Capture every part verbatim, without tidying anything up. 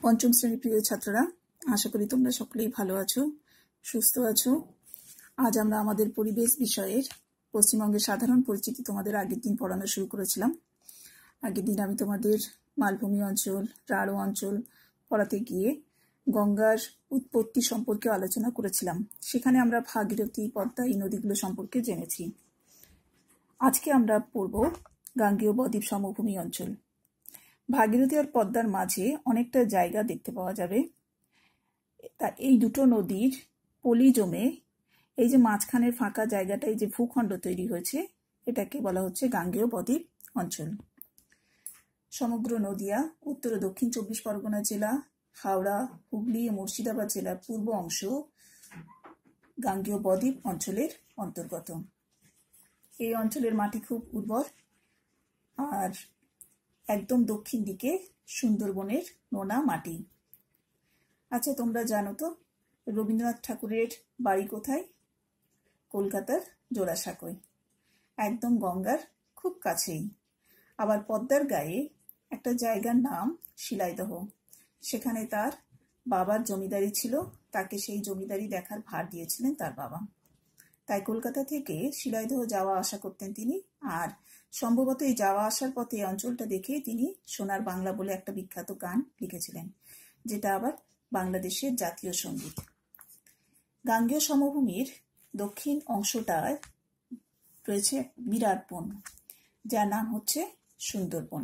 পঞ্চম শ্রেণীর প্রিয় ছাত্ররা, আশা করি তোমরা সকলেই ভালো আছো, সুস্থ আছো। আজ আমরা আমাদের পরিবেশ বিষয়ের পশ্চিমবঙ্গের সাধারণ পরিচিতি তোমাদের আগের দিন পড়ানো শুরু করেছিলাম। আগের দিন আমি তোমাদের মালভূমি অঞ্চল, রাঢ় অঞ্চল পড়াতে গিয়ে গঙ্গার উৎপত্তি সম্পর্কে আলোচনা করেছিলাম। সেখানে আমরা ভাগীরথী, পদ্মা এই নদীগুলো সম্পর্কে জেনেছি। আজকে আমরা পড়ব গাঙ্গেয় বদ্বীপ সমভূমি অঞ্চল। ভাগীরথী আর পদ্মার মাঝে অনেকটা জায়গা দেখতে পাওয়া যাবে। তা এই দুটো নদীর পলি জমে এই যে মাঝখানের ফাঁকা জায়গাটায় যে ভূখণ্ড তৈরি হয়েছে, এটাকে বলা হচ্ছে গাঙ্গেয় বদ্বীপ অঞ্চল। সমগ্র নদিয়া, উত্তর ও দক্ষিণ চব্বিশ পরগনা জেলা, হাওড়া, হুগলি ও মুর্শিদাবাদ জেলার পূর্ব অংশ গাঙ্গেয় বদ্বীপ অঞ্চলের অন্তর্গত। এই অঞ্চলের মাটি খুব উর্বর, আর একদম দক্ষিণ দিকে সুন্দরবনের নোনা মাটি। আচ্ছা, তোমরা জানো তো রবীন্দ্রনাথ ঠাকুরের বাড়ি কোথায়? কলকাতার জোড়াসাঁকোয়, একদম গঙ্গার খুব কাছেই। আবার পদ্মার গায়ে একটা জায়গার নাম শিলাইদহ, সেখানে তার বাবার জমিদারি ছিল, তাকে সেই জমিদারি দেখার ভার দিয়েছিলেন তার বাবা। তাই কলকাতা থেকে শিলাইদহ যাওয়া আসা করতেন তিনি, আর সম্ভবত এই যাওয়া আসার পথে এই অঞ্চলটা দেখে তিনি সোনার বাংলা বলে একটা বিখ্যাত গান লিখেছিলেন, যেটা আবার বাংলাদেশের জাতীয় সঙ্গীত। গাঙ্গেয় সমভূমির দক্ষিণ অংশটায় রয়েছে বিরাট বন, যার নাম হচ্ছে সুন্দরবন।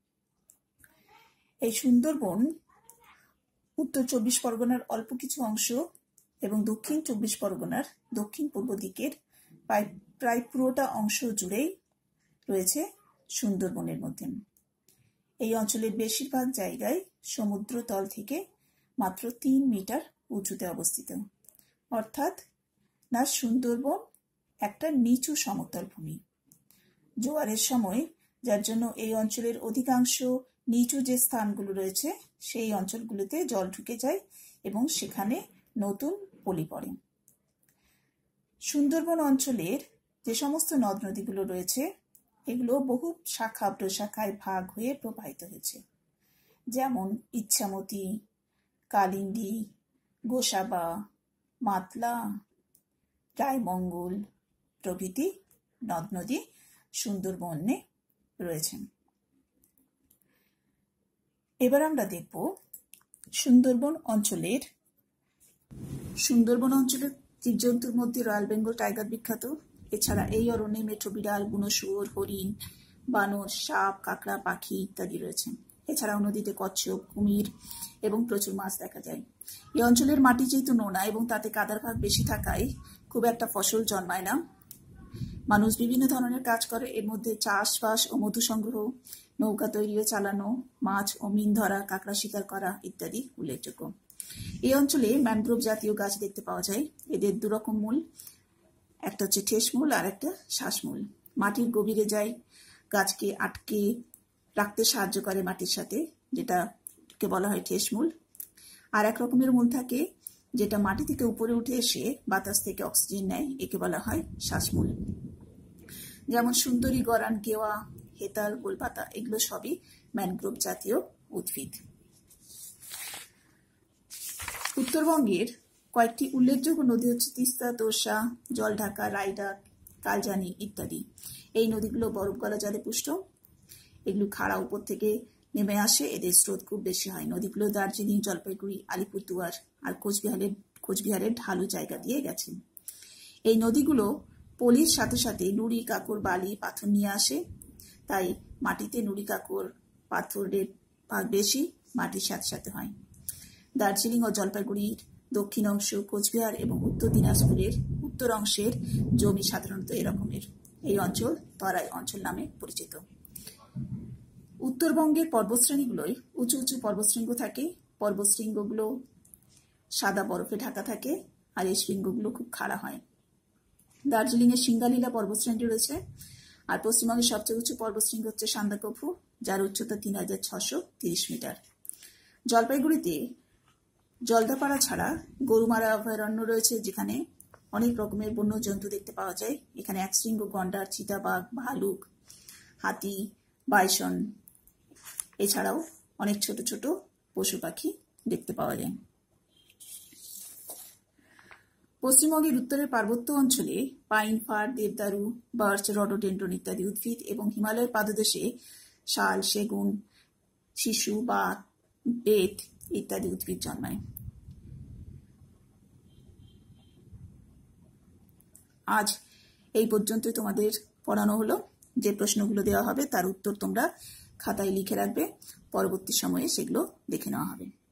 এই সুন্দরবন উত্তর চব্বিশ পরগনার অল্প কিছু অংশ এবং দক্ষিণ চব্বিশ পরগনার দক্ষিণ পূর্ব দিকের প্রায় প্রায় পুরোটা অংশ জুড়েই রয়েছে সুন্দরবনের মধ্যে। এই অঞ্চলের বেশিরভাগ জায়গায় সমুদ্র তল থেকে মাত্র তিন মিটার উঁচুতে অবস্থিত, অর্থাৎ না সুন্দরবন একটা নিচু সমতল ভূমি। জোয়ারের সময়, যার জন্য এই অঞ্চলের অধিকাংশ নিচু যে স্থানগুলো রয়েছে সেই অঞ্চলগুলোতে জল ঢুকে যায় এবং সেখানে নতুন পলি পড়ে। সুন্দরবন অঞ্চলের যে সমস্ত নদ নদীগুলো রয়েছে, এগুলো বহু শাখা প্রশাখায় ভাগ হয়ে প্রবাহিত হয়েছে, যেমন ইচ্ছামতি, কালিন্দী, গোসাবা, মাতলা, রায়মঙ্গল প্রভৃতি নদ নদী সুন্দরবনে রয়েছে। এবার আমরা দেখব সুন্দরবন অঞ্চলের সুন্দরবন অঞ্চলের জীবজন্তুর মধ্যে রয়্যাল বেঙ্গল টাইগার বিখ্যাত। এছাড়া এই অরণ্যে মেঠো বিড়াল, বুনো শুয়োর, হরিণ, বানর, সাপ, কাঁকড়া, পাখি ইত্যাদি রয়েছে। এছাড়াও নদীতে কচ্ছপ, কুমির এবং প্রচুর মাছ দেখা যায়। এই অঞ্চলের মাটি যেহেতু নোনা এবং তাতে কাদার ভাগ বেশি থাকায় খুব একটা ফসল জন্মায় না। মানুষ বিভিন্ন ধরনের কাজ করে, এর মধ্যে চাষবাস ও মধু সংগ্রহ, নৌকা তৈরি ও চালানো, মাছ ও মিন ধরা, কাঁকড়া শিকার করা ইত্যাদি উল্লেখযোগ্য। এই অঞ্চলে ম্যানগ্রোভ জাতীয় গাছ দেখতে পাওয়া যায়। এদের দুরকম মূল, একটা হচ্ছে ঠেস মূল আর একটা শ্বাস মূল। মাটির গভীরে যায়, গাছকে আটকে রাখতে সাহায্য করে মাটির সাথে, যেটাকে বলা হয় ঠেস মূল। আর এক রকমের মূল থাকে যেটা মাটি থেকে উপরে উঠে এসে বাতাস থেকে অক্সিজেন নেয়, একে বলা হয় শ্বাসমূল। যেমন সুন্দরী, গরান, গেওয়া, হেতাল, গোলপাতা এগুলো সবই ম্যানগ্রোভ জাতীয় উদ্ভিদ। উত্তরবঙ্গের কয়েকটি উল্লেখযোগ্য নদী হচ্ছে তিস্তা, তোর্ষা, জলঢাকা, রায়ডাক, কালজানি ইত্যাদি। এই নদীগুলো বরফ গলা জলে পুষ্ট। এগুলো খাড়া উপর থেকে নেমে আসে, এদের স্রোত খুব বেশি হয়। নদীগুলো দার্জিলিং, জলপাইগুড়ি, আলিপুরদুয়ার আর কোচবিহারের কোচবিহারের ঢালু জায়গা দিয়ে গেছে। এই নদীগুলো পলির সাথে সাথে নুড়ি, কাকর, বালি, পাথর নিয়ে আসে, তাই মাটিতে নুড়ি, কাকর, পাথরের ভাগ বেশি মাটির সাথে সাথে হয়। দার্জিলিং ও জলপাইগুড়ির দক্ষিণ অংশ, কোচবিহার এবং উত্তর দিনাজপুরের উত্তর অংশের জমি সাধারণত এরকমের। এই অঞ্চল তরাই অঞ্চল নামে পরিচিত। উত্তরবঙ্গের পর্বতশ্রেণীগুলোয় উঁচু উঁচু পর্বতশৃঙ্গ থাকে। পর্বতশৃঙ্গগুলো সাদা বরফে ঢাকা থাকে, আর এই শৃঙ্গগুলো খুব খাড়া হয়। দার্জিলিং এর সিঙ্গালীলা পর্বতশ্রেণী রয়েছে, আর পশ্চিমবঙ্গের সবচেয়ে উঁচু পর্বতশৃঙ্গ হচ্ছে সান্দাকফু, যার উচ্চতা তিন হাজার ছশো তিরিশ মিটার। জলপাইগুড়িতে জলদাপাড়া ছাড়া গরুমারা অভয়ারণ্য রয়েছে, যেখানে অনেক রকমের বন্য জন্তু দেখতে পাওয়া যায়। এখানে একশৃঙ্গ গন্ডার, চিতাবাঘ, ভালুক, হাতি, বাইসন এছাড়াও অনেক ছোট ছোট পশু পাখি দেখতে পাওয়া যায়। পশ্চিমবঙ্গের উত্তরের পার্বত্য অঞ্চলে পাইন, ফার, দেবদারু, বার্চ, রডোডেন্ড্রন ইত্যাদি উদ্ভিদ এবং হিমালয়ের পাদদেশে শাল, সেগুন, শিশু, বাক, বেত ইত্যাদি উদ্ভিদ জন্মায়। আজ এই পর্যন্তই তোমাদের পড়ানো হলো। যে প্রশ্নগুলো দেওয়া হবে তার উত্তর তোমরা খাতায় লিখে রাখবে, পরবর্তী সময়ে সেগুলো দেখে নেওয়া হবে।